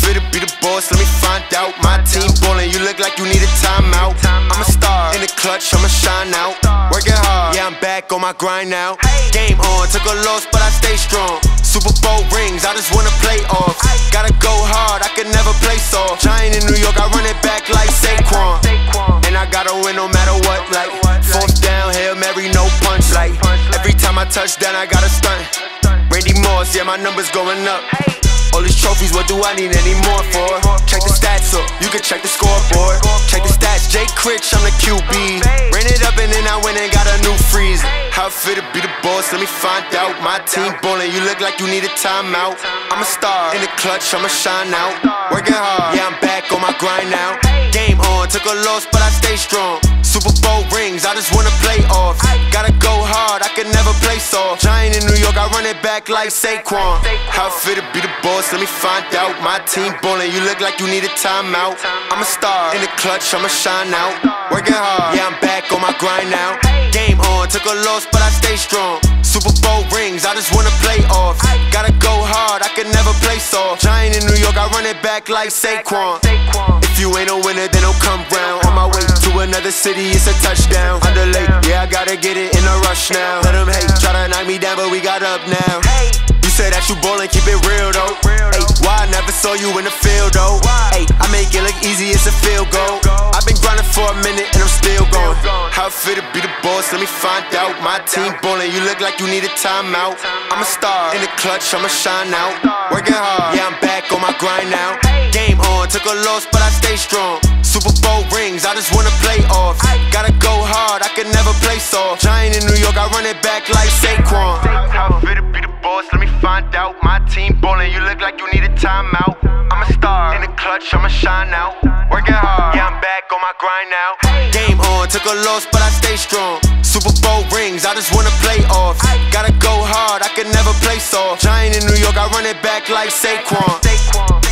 fit to be the boss? Let me find out. My team ballin', you look like you need a timeout. I'm a star in the clutch, I'ma shine out. Working hard, yeah, I'm back on my grind now. Game on, took a loss, but I stay strong. Super Bowl rings, I just wanna play off. Gotta go hard, I can never play soft. Giant in New York, I run it back like Saquon. And I gotta win no matter what, like fourth down, Hail Mary, no punch. Like every time I touch down, I gotta stunt. Randy Moss, yeah, my numbers going up. All these trophies, what do I need any more for? Check the stats up, you can check the scoreboard. Check the stats, Jay Critch, I'm the QB. Ran it up and then I went and got a new freeze. How fit to be the boss, let me find out. My team ballin', you look like you need a timeout. I'm a star in the clutch, I'ma shine out. Working hard, yeah, I'm back on my grind now. Game on, took a loss, but I stay strong. Super Bowl rings, I just wanna play off. Gotta go hard, I can never play soft. Giant in New York, I run it back like Saquon. How fit to be the boss, let me find out. My team ballin', you look like you need a timeout. I'm a star in the clutch, I'ma shine out. Working hard, yeah, I'm back on my grind now. Game on, took a loss, but I stay strong. Super Bowl rings, I just wanna play off. Gotta go hard, I can never play soft. Giant in New York, I run it back like Saquon. If you ain't a winner, then don't come round. On my way to another city, it's a touchdown. Underlay, yeah, I gotta get it in a rush now. Let them hate, try to knock me down, but we got up now. You said that you ballin', keep it real though. Ay, why I never saw you in the field though? Ay, I make it look easy, it's a field goal. I've been grinding for a minute and I'm still going. How fit to be the boss, let me find out. My team ballin', you look like you need a timeout. I'm a star in the clutch, I'ma shine out. Working hard, yeah, I'm back on my grind now. Game on, took a loss, but I stay strong. Super Bowl rings, I just wanna play off. Gotta go hard, I can never play soft. Giant in New York, I run it back like Saquon. How fit to be the boss, let me find out. My team ballin', you look like you need a timeout. I'm a star in the clutch, I'ma shine out. Working hard, yeah, I'm back on my grind now. Game on, took a loss, but I stay strong. Super Bowl rings, I just wanna play off. Gotta go hard, I can never play soft. Giant in New York, I run it back like Saquon.